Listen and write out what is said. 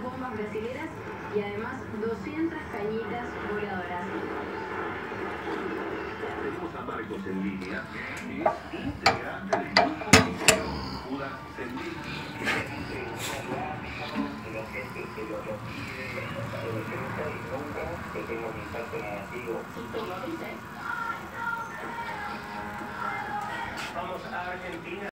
bombas brasileras y además 200 cañitas voladoras. Tenemos a Marcos en línea, que es integrante del grupo Liceo Judas Sendín. La gente que lo pide, y nunca que tenga un impacto negativo. ¿Y tú lo dices? Vamos a Argentina.